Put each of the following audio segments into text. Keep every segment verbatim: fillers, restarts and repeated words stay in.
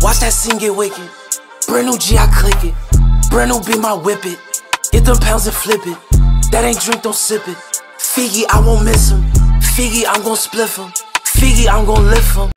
Watch that scene get wicked. Brand new G, I click it. Brand new beam, I whip it. Get them pounds and flip it. That ain't drink, don't sip it. Figgy, I won't miss him. Figgy, I'm gon' spliff him. Figgy, I'm gon' lift him.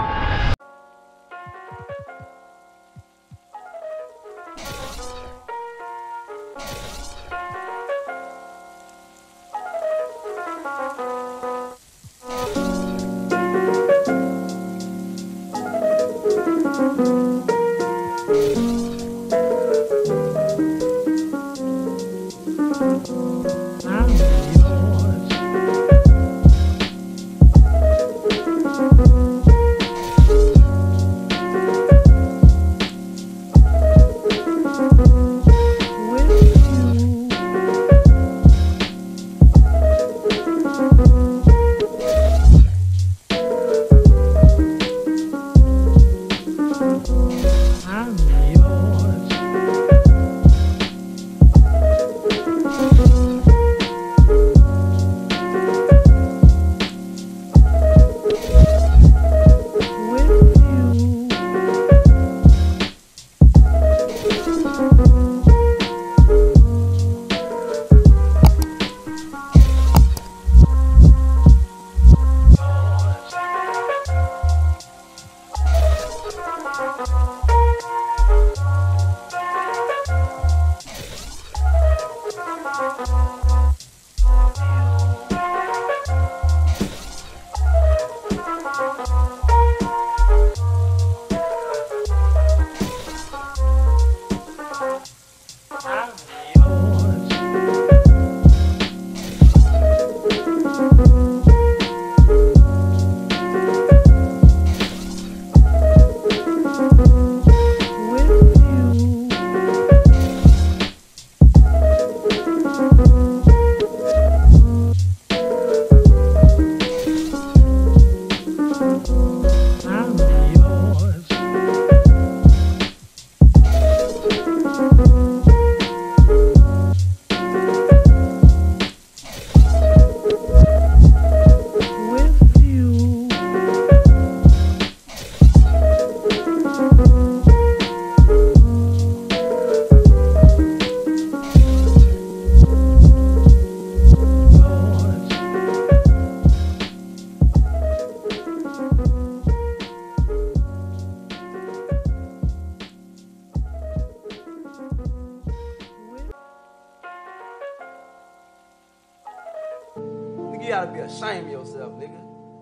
You gotta be ashamed of yourself, nigga.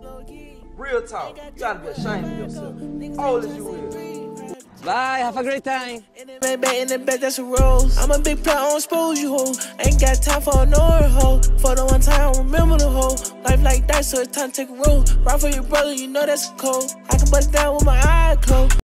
Real talk. You gotta be ashamed of yourself. Old as you is. Bye, have a great time. In the in the bed, that's a rose. I'm a big player on expose you, ho. Ain't got time for a no hoe. For the one time, remember the hoe. Life like that, so it's time to take a roll. Ride for your brother, you know that's cold. I can bust it down with my eye closed.